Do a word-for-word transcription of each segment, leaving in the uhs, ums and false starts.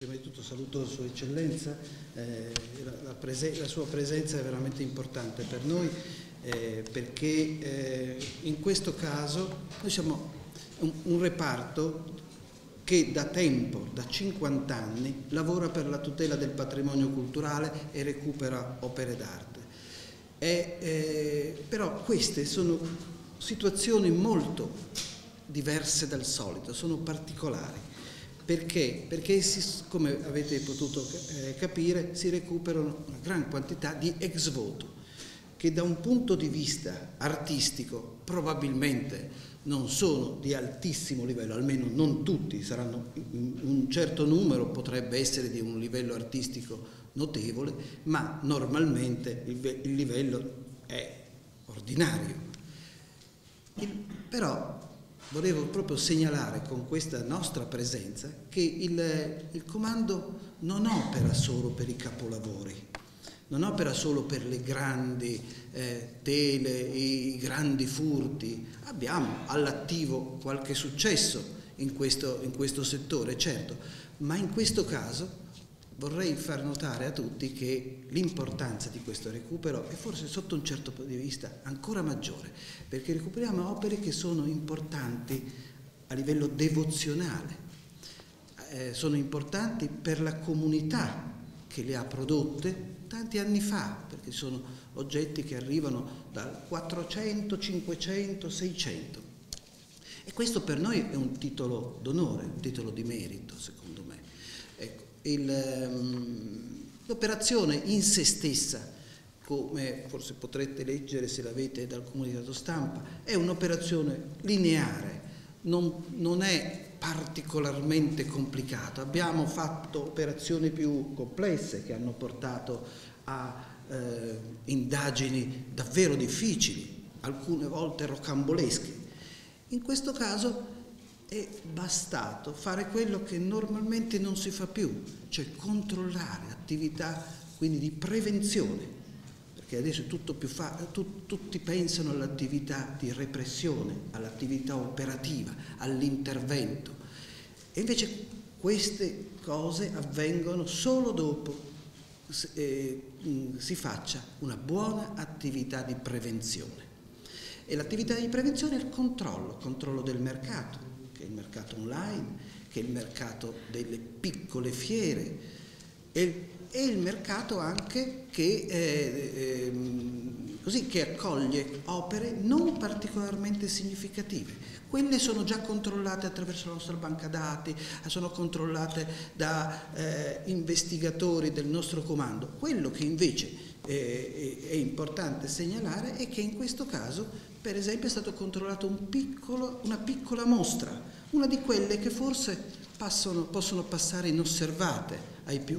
Prima di tutto saluto Sua Eccellenza, eh, la, la, la sua presenza è veramente importante per noi eh, perché eh, in questo caso noi siamo un, un reparto che da tempo, da cinquanta anni, lavora per la tutela del patrimonio culturale e recupera opere d'arte. Eh, però queste sono situazioni molto diverse dal solito, sono particolari. Perché? Perché, si, come avete potuto eh, capire, si recuperano una gran quantità di ex voto, che da un punto di vista artistico probabilmente non sono di altissimo livello, almeno non tutti, saranno, un certo numero potrebbe essere di un livello artistico notevole, ma normalmente il, il livello è ordinario. Il, però volevo proprio segnalare con questa nostra presenza che il, il comando non opera solo per i capolavori, non opera solo per le grandi eh, tele, i grandi furti. Abbiamo all'attivo qualche successo in questo, in questo settore, certo, ma in questo caso vorrei far notare a tutti che l'importanza di questo recupero è forse sotto un certo punto di vista ancora maggiore, perché recuperiamo opere che sono importanti a livello devozionale, eh, sono importanti per la comunità che le ha prodotte tanti anni fa, perché sono oggetti che arrivano dal quattrocento, cinquecento, seicento. E questo per noi è un titolo d'onore, un titolo di merito, secondo me. Ecco, l'operazione in se stessa, come forse potrete leggere se l'avete dal comunicato stampa, è un'operazione lineare, non, non è particolarmente complicata. Abbiamo fatto operazioni più complesse che hanno portato a eh, indagini davvero difficili, alcune volte rocambolesche. In questo caso è bastato fare quello che normalmente non si fa più, cioè controllare attività quindi di prevenzione, perché adesso è tutto più fa- tu- tutti pensano all'attività di repressione, all'attività operativa, all'intervento, e invece queste cose avvengono solo dopo eh, si faccia una buona attività di prevenzione. E l'attività di prevenzione è il controllo, controllo del mercato, che è il mercato online, che è il mercato delle piccole fiere e, e il mercato anche che, eh, eh, così, che accoglie opere non particolarmente significative. Quelle sono già controllate attraverso la nostra banca dati, sono controllate da eh, investigatori del nostro comando. Quello che invece eh, è importante segnalare è che in questo caso, per esempio, è stato controllato un piccolo, una piccola mostra, una di quelle che forse passano, possono passare inosservate ai più.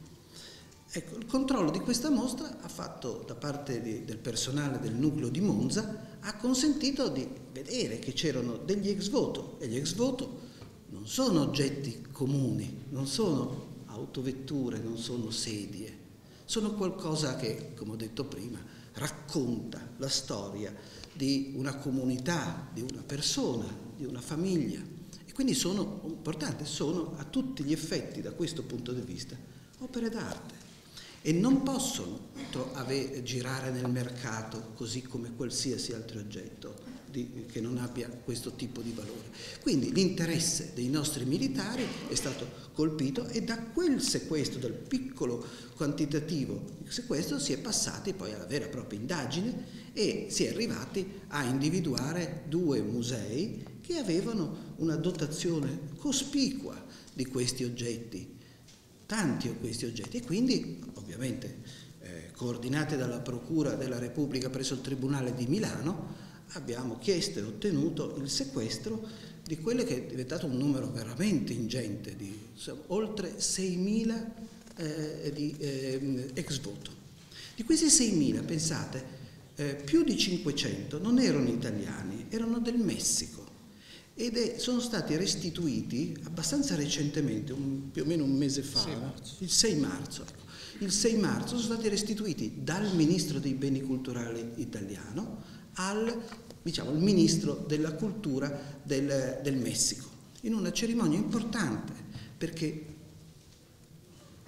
Ecco, il controllo di questa mostra ha fatto da parte di, del personale del nucleo di Monza, ha consentito di vedere che c'erano degli ex voto, e gli ex voto non sono oggetti comuni, non sono autovetture, non sono sedie, sono qualcosa che, come ho detto prima, racconta la storia di una comunità, di una persona, di una famiglia, e quindi sono importanti, sono a tutti gli effetti, da questo punto di vista, opere d'arte. E non possono ave, girare nel mercato così come qualsiasi altro oggetto di, che non abbia questo tipo di valore. Quindi l'interesse dei nostri militari è stato colpito e da quel sequestro, dal piccolo quantitativo sequestro, si è passati poi alla vera e propria indagine e si è arrivati a individuare due musei che avevano una dotazione cospicua di questi oggetti, tanti di questi oggetti, e quindi ovviamente eh, coordinate dalla Procura della Repubblica presso il Tribunale di Milano abbiamo chiesto e ottenuto il sequestro di quelle che è diventato un numero veramente ingente, di insomma, oltre seimila eh, di eh, ex voto. Di questi seimila, pensate, eh, più di cinquecento non erano italiani, erano del Messico. Ed è, sono stati restituiti abbastanza recentemente, un, più o meno un mese fa, il sei marzo. Ecco. Il sei marzo sono stati restituiti dal Ministro dei Beni Culturali italiano al, diciamo, al Ministro della Cultura del, del Messico, in una cerimonia importante, perché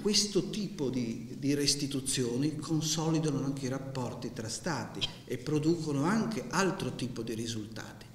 questo tipo di, di restituzioni consolidano anche i rapporti tra Stati e producono anche altro tipo di risultati.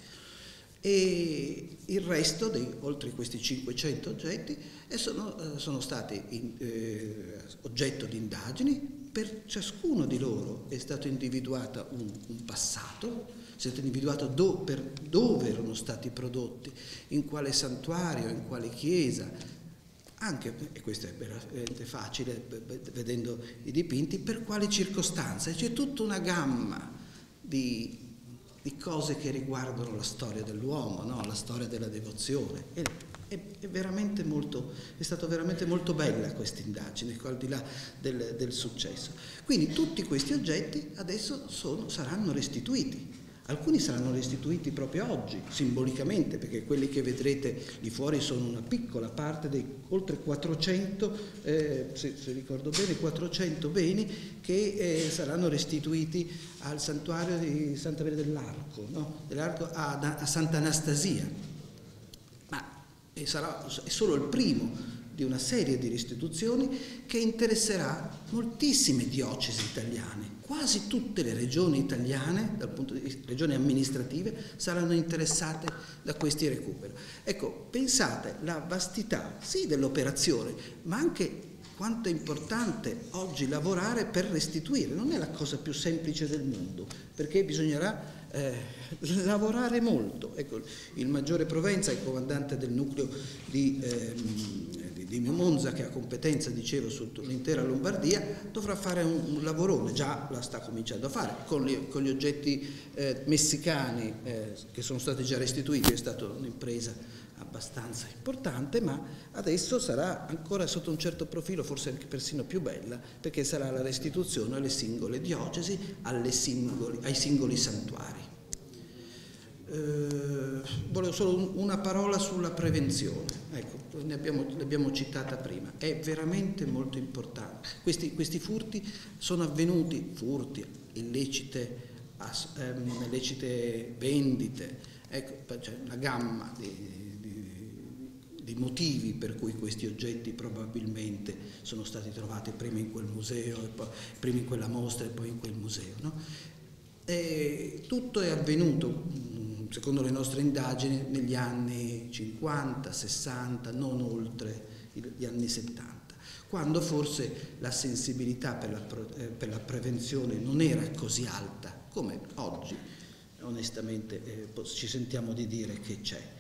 E il resto, dei, oltre questi cinquecento oggetti, sono, sono stati in, eh, oggetto di indagini. Per ciascuno di loro è stato individuato un, un passato, è stato individuato do, per dove erano stati prodotti, in quale santuario, in quale chiesa, anche, e questo è veramente facile vedendo i dipinti, per quali circostanze. C'è tutta una gamma di, di cose che riguardano la storia dell'uomo, no? La storia della devozione. E, È, è, veramente molto, è stata veramente molto bella questa indagine, al di là del, del successo. Quindi tutti questi oggetti adesso sono, saranno restituiti. Alcuni saranno restituiti proprio oggi, simbolicamente, perché quelli che vedrete lì fuori sono una piccola parte dei oltre quattrocento, eh, se, se ricordo bene, quattrocento beni che eh, saranno restituiti al santuario di Santa Maria dell'Arco, no? dell'Arco a, a Santa Anastasia. Ma e sarà, è solo il primo di una serie di restituzioni che interesserà moltissime diocesi italiane. Quasi tutte le regioni italiane, dal punto di vista regioni amministrative, saranno interessate da questi recuperi. Ecco, pensate la vastità, sì, dell'operazione, ma anche quanto è importante oggi lavorare per restituire. Non è la cosa più semplice del mondo, perché bisognerà eh, lavorare molto. Ecco, il Maggiore Provenza, il comandante del nucleo di, eh, di, di Monza, che ha competenza, dicevo, su l'intera Lombardia, dovrà fare un, un lavorone, già la sta cominciando a fare, con gli, con gli oggetti eh, messicani eh, che sono stati già restituiti. È stata un'impresa abbastanza importante, ma adesso sarà ancora sotto un certo profilo, forse anche persino più bella, perché sarà la restituzione alle singole diocesi, alle singoli, ai singoli santuari. Eh, volevo solo una parola sulla prevenzione. Ecco, ne abbiamo, l'abbiamo citata prima, è veramente molto importante. Questi, questi furti sono avvenuti, furti, illecite, as, ehm, illecite vendite, ecco, c'è una gamma di di motivi per cui questi oggetti probabilmente sono stati trovati prima in quel museo, e poi, prima in quella mostra e poi in quel museo. No? E tutto è avvenuto, secondo le nostre indagini, negli anni cinquanta, sessanta, non oltre gli anni settanta, quando forse la sensibilità per la, per la prevenzione non era così alta come oggi, onestamente eh, ci sentiamo di dire che c'è.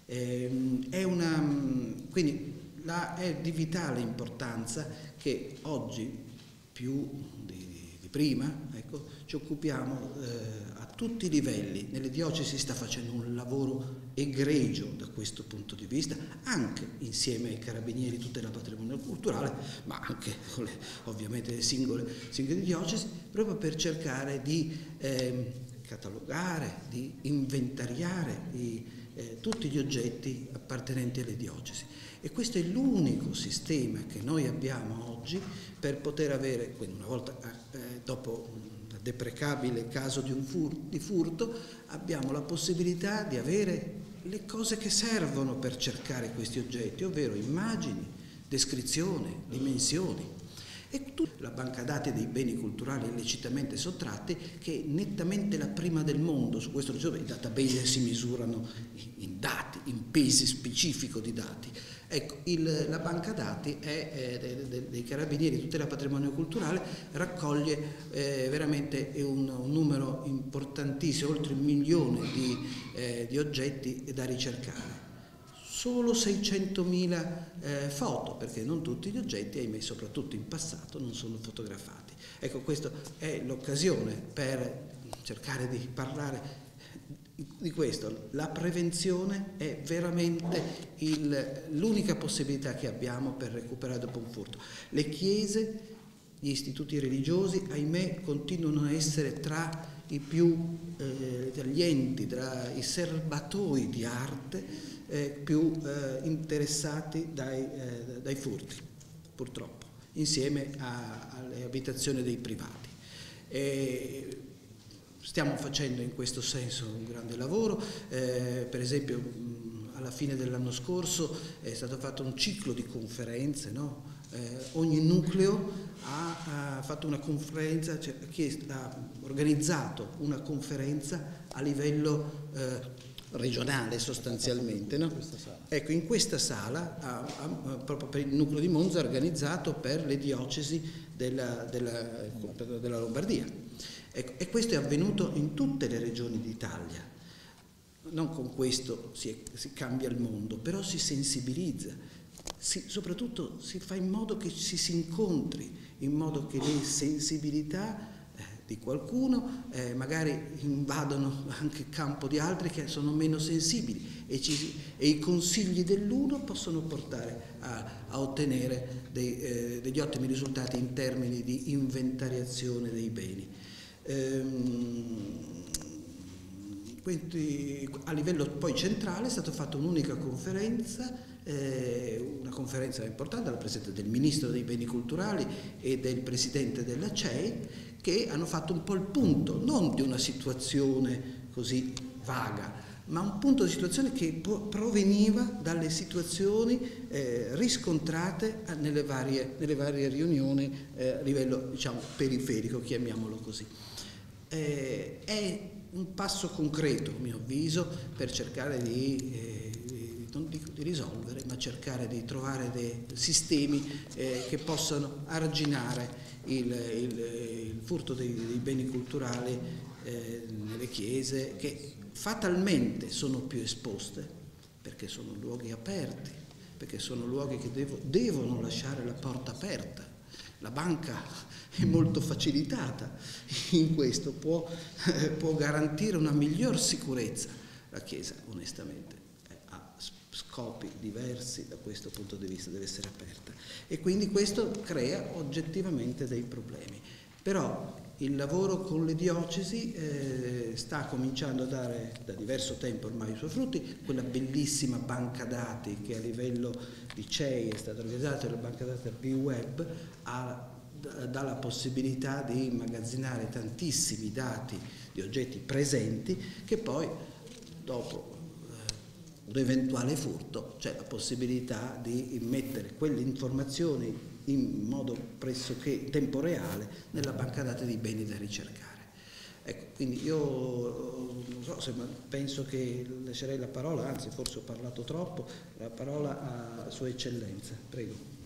È una, quindi la, è di vitale importanza che oggi più di, di prima, ecco, ci occupiamo eh, a tutti i livelli. Nelle diocesi si sta facendo un lavoro egregio da questo punto di vista, anche insieme ai carabinieri tutela del patrimonio culturale, ma anche con le, ovviamente le singole, singole diocesi, proprio per cercare di eh, catalogare, di inventariare i Eh, tutti gli oggetti appartenenti alle diocesi. E questo è l'unico sistema che noi abbiamo oggi per poter avere, quindi una volta eh, dopo un deprecabile caso di, un fur, di furto, abbiamo la possibilità di avere le cose che servono per cercare questi oggetti, ovvero immagini, descrizione, dimensioni. E tutta la banca dati dei beni culturali illecitamente sottratti, che è nettamente la prima del mondo. Su questo i database si misurano in dati, in pesi specifico di dati. Ecco, il, la banca dati è, eh, dei, dei carabinieri di tutela del patrimonio culturale, raccoglie eh, veramente un, un numero importantissimo, oltre un milione di, eh, di oggetti da ricercare. Solo seicentomila eh, foto, perché non tutti gli oggetti, ahimè, soprattutto in passato, non sono fotografati. Ecco, questa è l'occasione per cercare di parlare di questo. La prevenzione è veramente l'unica possibilità che abbiamo per recuperare dopo un furto. Le chiese, gli istituti religiosi, ahimè, continuano a essere tra i più eh, gli enti, tra i serbatoi di arte Eh, più eh, interessati dai, eh, dai furti, purtroppo, insieme a, alle abitazioni dei privati. E stiamo facendo in questo senso un grande lavoro, eh, per esempio mh, alla fine dell'anno scorso è stato fatto un ciclo di conferenze, no? Eh, ogni nucleo ha, ha fatto una conferenza, cioè, ha organizzato una conferenza a livello eh, regionale sostanzialmente. No? Ecco, in questa sala, ha, ha, proprio per il nucleo di Monza, ha organizzato per le diocesi della, della, della Lombardia. Ecco, e questo è avvenuto in tutte le regioni d'Italia. Non con questo si, è, si cambia il mondo, però si sensibilizza, si, soprattutto si fa in modo che ci si incontri, in modo che le sensibilità eh, di qualcuno eh, magari invadono anche il campo di altri che sono meno sensibili e, ci, e i consigli dell'uno possono portare a, a ottenere dei, eh, degli ottimi risultati in termini di inventariazione dei beni. Ehm, Quindi, a livello poi centrale è stata fatta un'unica conferenza, eh, una conferenza importante alla presenza del Ministro dei Beni Culturali e del Presidente della C E I, che hanno fatto un po' il punto, non di una situazione così vaga, ma un punto di situazione che proveniva dalle situazioni eh, riscontrate nelle varie, nelle varie riunioni eh, a livello, diciamo, periferico, chiamiamolo così. Eh, è un passo concreto, a mio avviso, per cercare di, eh, non dico di risolvere, ma cercare di trovare dei sistemi eh, che possano arginare il, il, il furto dei, dei beni culturali eh, nelle chiese, che fatalmente sono più esposte, perché sono luoghi aperti, perché sono luoghi che devo, devono lasciare la porta aperta. La banca è molto facilitata in questo, può, eh, può garantire una miglior sicurezza. La Chiesa, onestamente, eh, ha scopi diversi da questo punto di vista, deve essere aperta. E quindi questo crea oggettivamente dei problemi. Però il lavoro con le diocesi eh, sta cominciando a dare da diverso tempo ormai i suoi frutti. Quella bellissima banca dati che a livello di C E I è stata organizzata, la banca dati B-Web, ha, dà la possibilità di immagazzinare tantissimi dati di oggetti presenti che poi dopo un eventuale furto c'è la possibilità di immettere quelle informazioni in modo pressoché temporeale nella banca dati di beni da ricercare. Ecco, quindi io non so se penso che lascerei la parola, anzi forse ho parlato troppo, la parola a Sua Eccellenza. Prego.